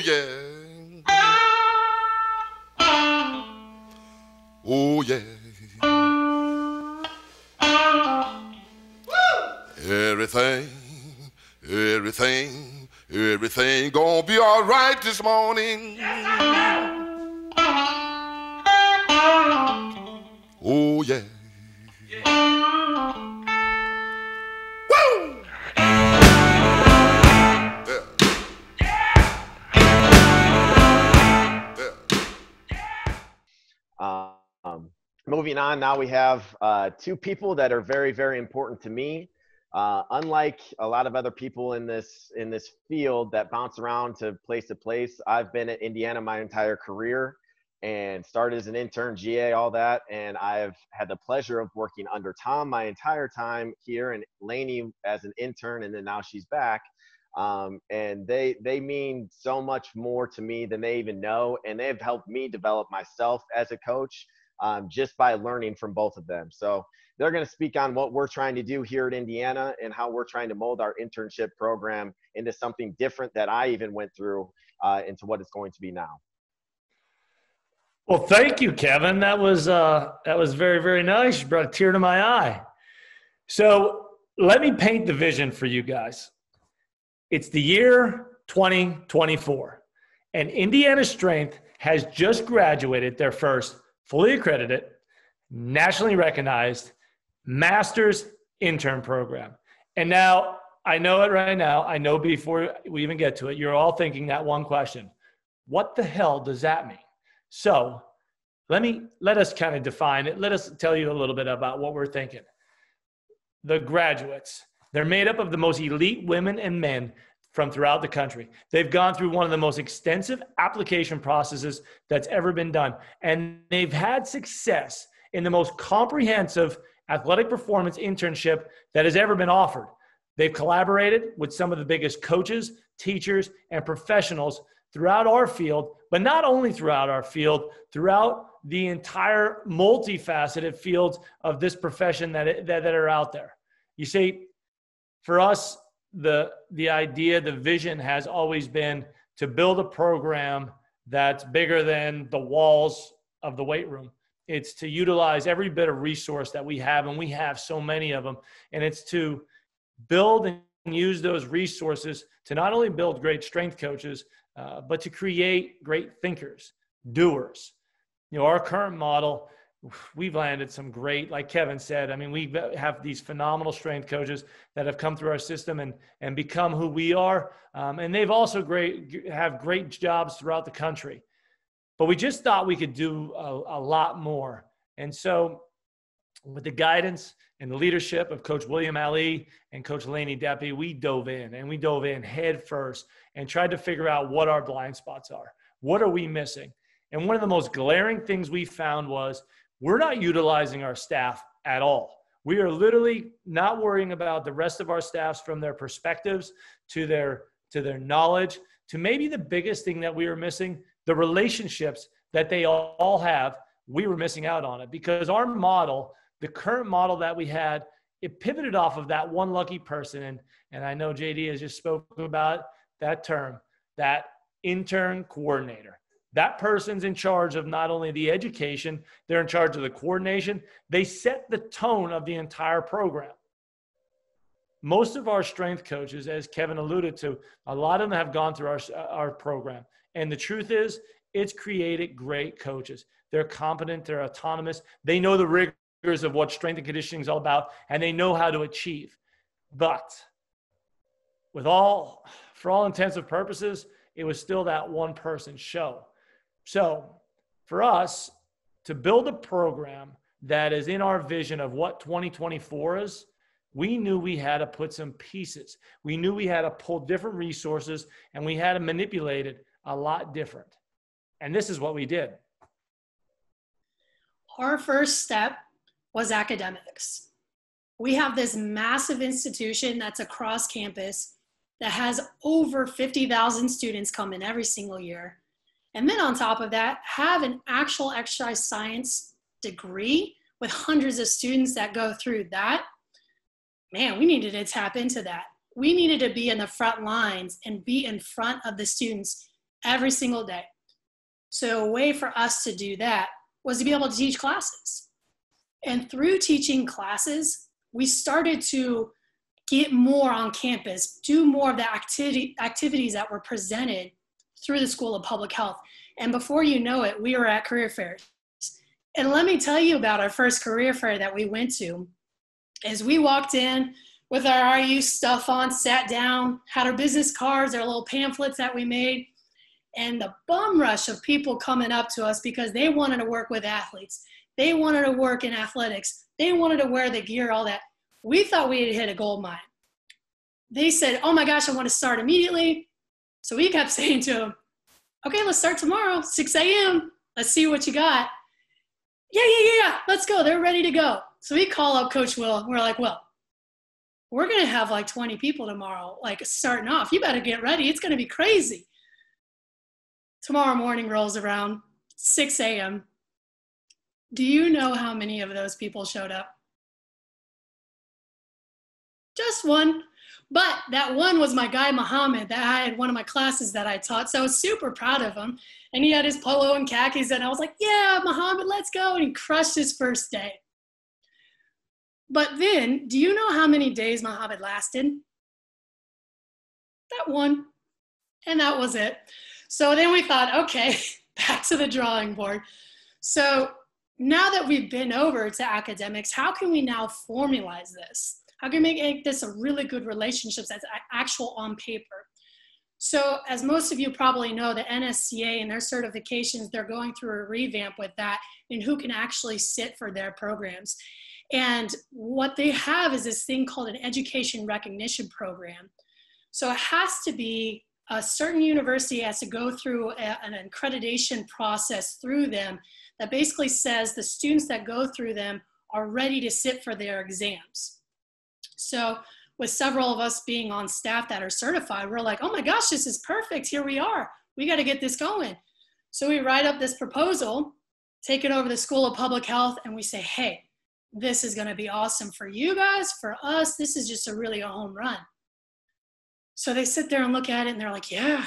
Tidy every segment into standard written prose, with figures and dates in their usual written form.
yeah. Oh, yeah. Everything, everything gonna be all right this morning. Oh, yeah. Woo! Moving on, now we have two people that are very, very important to me. Unlike a lot of other people in this field that bounce around to place, I've been at Indiana my entire career and started as an intern, GA, all that. And I've had the pleasure of working under Tom my entire time here, and Lainey as an intern, and then now she's back. And they mean so much more to me than they even know. And they've helped me develop myself as a coach just by learning from both of them. So they're going to speak on what we're trying to do here at Indiana and how we're trying to mold our internship program into something different that I even went through into what it's going to be now. Well, thank you, Kevin. That was very, very nice. You brought a tear to my eye. So let me paint the vision for you guys. It's the year 2024, and Indiana Strength has just graduated their first fully accredited, nationally recognized master's intern program. And now, I know it right now, I know before we even get to it, you're all thinking that one question: what the hell does that mean? So let us kind of define it. Let us tell you a little bit about what we're thinking. The graduates, they're made up of the most elite women and men from throughout the country. They've gone through one of the most extensive application processes that's ever been done. And they've had success in the most comprehensive athletic performance internship that has ever been offered. They've collaborated with some of the biggest coaches, teachers, and professionals throughout our field, but not only throughout our field, throughout the entire multifaceted fields of this profession that are out there. You see, for us, the idea, the vision has always been to build a program that's bigger than the walls of the weight room. It's to utilize every bit of resource that we have, and we have so many of them. And it's to build and use those resources to not only build great strength coaches, but to create great thinkers, doers. You know, our current model, we've landed some great, like Kevin said, I mean, we have these phenomenal strength coaches that have come through our system and become who we are. And they've also have great jobs throughout the country. But we just thought we could do a lot more. And so with the guidance and the leadership of Coach William Ali and Coach Lainey Deppy, we dove in head first and tried to figure out what our blind spots are. What are we missing? And one of the most glaring things we found was we're not utilizing our staff at all. We are literally not worrying about the rest of our staffs, from their perspectives to their knowledge, to maybe the biggest thing that we were missing, the relationships that they all have. We were missing out on it because our model, the current model that we had, it pivoted off of that one lucky person. And I know JD has just spoken about that term, that intern coordinator. That person's in charge of not only the education, they're in charge of the coordination. They set the tone of the entire program. Most of our strength coaches, as Kevin alluded to, a lot of them have gone through our program. And the truth is, it's created great coaches. They're competent, they're autonomous. They know the rigors of what strength and conditioning is all about, and they know how to achieve. But for all intents and purposes, it was still that one person show. So for us to build a program that is in our vision of what 2024 is, we knew we had to put some pieces. We knew we had to pull different resources, and we had to manipulate it a lot different. And this is what we did. Our first step was academics. We have this massive institution that's across campus that has over 50,000 students come in every single year. And then on top of that, have an actual exercise science degree with hundreds of students that go through that. Man, we needed to tap into that. We needed to be in the front lines and be in front of the students every single day. So a way for us to do that was to be able to teach classes. And through teaching classes, we started to get more on campus, do more of the activities that were presented through the School of Public Health. And before you know it, we were at career fairs. And let me tell you about our first career fair that we went to. As we walked in with our RU stuff on, sat down, had our business cards, our little pamphlets that we made, and the bum rush of people coming up to us because they wanted to work with athletes. They wanted to work in athletics. They wanted to wear the gear, all that. We thought we had hit a gold mine. They said, oh my gosh, I want to start immediately. So we kept saying to them, okay, let's start tomorrow, 6 a.m. Let's see what you got. Yeah, let's go. They're ready to go. So we call up Coach Will. We're like, well, we're going to have like 20 people tomorrow, like starting off. You better get ready. It's going to be crazy. Tomorrow morning rolls around, 6 a.m. Do you know how many of those people showed up? Just one. But that one was my guy, Muhammad, that I had one of my classes that I taught. So I was super proud of him. And he had his polo and khakis, and I was like, yeah, Muhammad, let's go. And he crushed his first day. But then, do you know how many days Muhammad lasted? That one. And that was it. So then we thought, okay, back to the drawing board. So now that we've been over to academics, how can we now formalize this? How can we make this a really good relationship that's actual on paper? So as most of you probably know, the NSCA and their certifications, they're going through a revamp with that and who can actually sit for their programs. And what they have is this thing called an education recognition program. So it has to be a certain university has to go through an accreditation process through them that basically says the students that go through them are ready to sit for their exams. So with several of us being on staff that are certified, we're like, oh my gosh, this is perfect. Here we are. We got to get this going. So we write up this proposal, take it over to the School of Public Health, and we say, hey, this is going to be awesome for you guys. For us, this is just a home run. So they sit there and look at it, and they're like, yeah,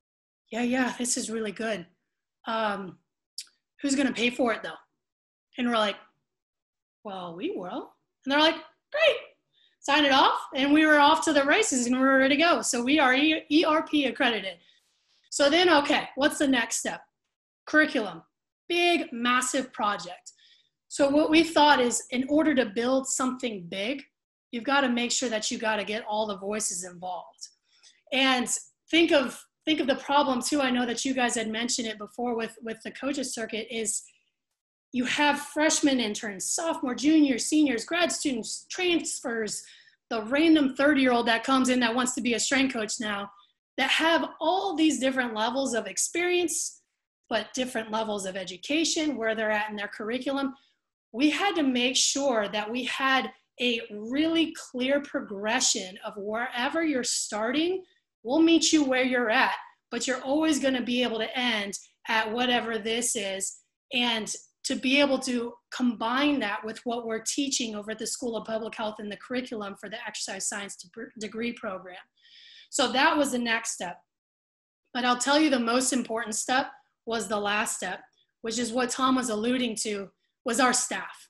this is really good. Who's going to pay for it, though? And we're like, well, we will. And they're like, great. Sign it off, and we were off to the races, and we were ready to go. So we are ERP accredited. So then, okay, what's the next step? Curriculum. Big, massive project. So what we thought is, in order to build something big, you've got to make sure that you got to get all the voices involved. And think of the problem too. I know that you guys had mentioned it before with the coaches circuit is you have freshman interns, sophomore, juniors, seniors, grad students, transfers, the random 30-year-old that comes in that wants to be a strength coach now, that have all these different levels of experience, but different levels of education, where they're at in their curriculum. We had to make sure that we had a really clear progression of wherever you're starting, we'll meet you where you're at, but you're always going to be able to end at whatever this is. And to be able to combine that with what we're teaching over at the School of Public Health and the curriculum for the exercise science degree program. So that was the next step. But I'll tell you the most important step was the last step, which is what Tom was alluding to, was our staff.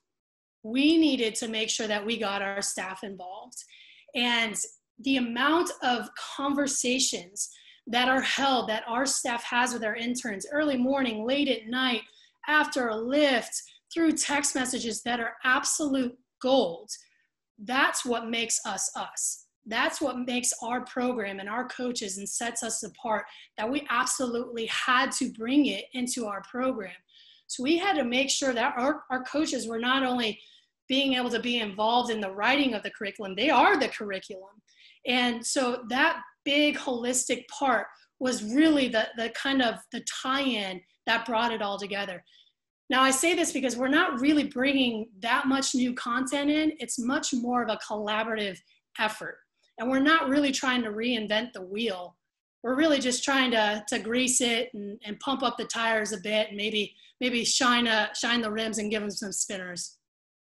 We needed to make sure that we got our staff involved. And the amount of conversations that are held that our staff has with our interns early morning, late at night, after a lift, through text messages that are absolute gold. That's what makes us us. That's what makes our program and our coaches and sets us apart, that we absolutely had to bring it into our program. So we had to make sure that our coaches were not only being able to be involved in the writing of the curriculum, they are the curriculum. And so that big holistic part was really the kind of the tie-in that brought it all together. Now I say this because we're not really bringing that much new content in. It's much more of a collaborative effort. And we're not really trying to reinvent the wheel. We're really just trying to grease it and pump up the tires a bit and maybe shine the rims and give them some spinners.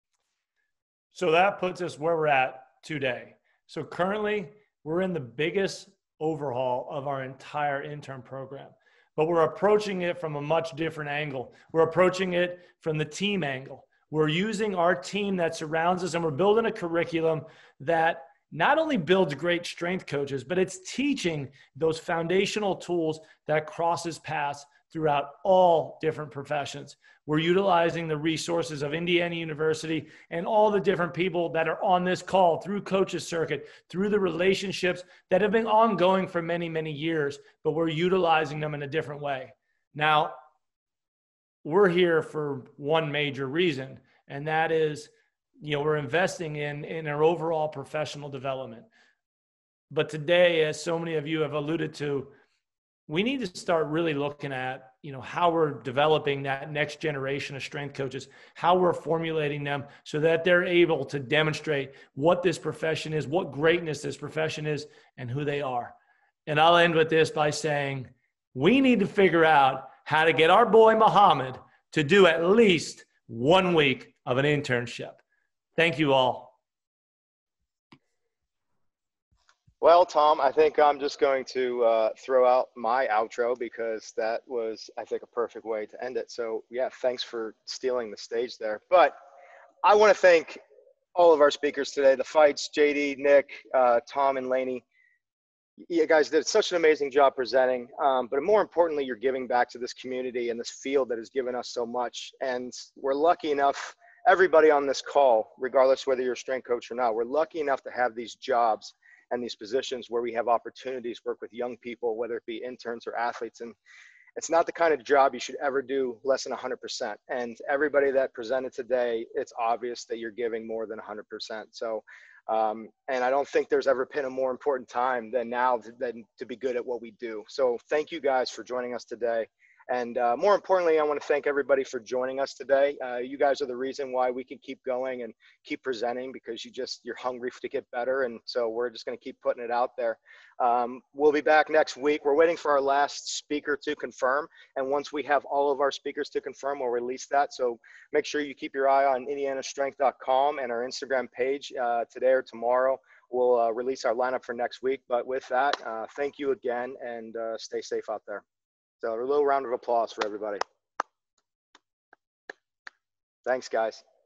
So that puts us where we're at today. So currently we're in the biggest overhaul of our entire intern program. but we're approaching it from a much different angle. We're approaching it from the team angle. We're using our team that surrounds us, and we're building a curriculum that not only builds great strength coaches, but it's teaching those foundational tools that crosses paths throughout all different professions. We're utilizing the resources of Indiana University and all the different people that are on this call through Coaches Circuit, through the relationships that have been ongoing for many, many years, but we're utilizing them in a different way. Now, we're here for one major reason, and that is, we're investing in our overall professional development. But today, as so many of you have alluded to, we need to start really looking at, how we're developing that next generation of strength coaches, how we're formulating them so that they're able to demonstrate what this profession is, what greatness this profession is, and who they are. And I'll end with this by saying, we need to figure out how to get our boy Muhammad to do at least 1 week of an internship. Thank you all. Well, Tom, I think I'm just going to throw out my outro because that was, I think, a perfect way to end it. So, yeah, thanks for stealing the stage there. But I want to thank all of our speakers today, the fights, JD, Nick, Tom, and Laney. You guys did such an amazing job presenting. But more importantly, you're giving back to this community and this field that has given us so much. And we're lucky enough, everybody on this call, regardless whether you're a strength coach or not, we're lucky enough to have these jobs and these positions where we have opportunities to work with young people, whether it be interns or athletes. And it's not the kind of job you should ever do less than 100%. And everybody that presented today, it's obvious that you're giving more than 100%. So, and I don't think there's ever been a more important time than now than to be good at what we do. So thank you guys for joining us today. And more importantly, I want to thank everybody for joining us today. You guys are the reason why we can keep going and keep presenting, because you're hungry to get better. And so we're just going to keep putting it out there. We'll be back next week. We're waiting for our last speaker to confirm. And once we have all of our speakers to confirm, we'll release that. So make sure you keep your eye on indianastrength.com and our Instagram page today or tomorrow. We'll release our lineup for next week. But with that, thank you again, and stay safe out there. So a little round of applause for everybody. Thanks, guys.